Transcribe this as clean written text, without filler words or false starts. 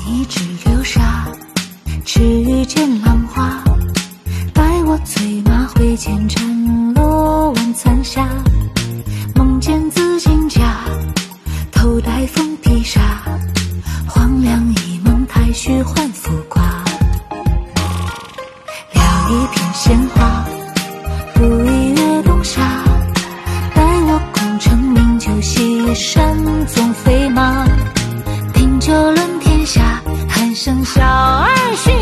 一直流沙，只遇见浪花。待我催马挥剑斩落晚残霞，梦见紫金甲，头戴凤披纱，黄粱一梦，太虚幻浮夸。聊一片鲜花，不一月冬沙，待我功成名就，西山纵飞马，品酒论天下，喊声小儿须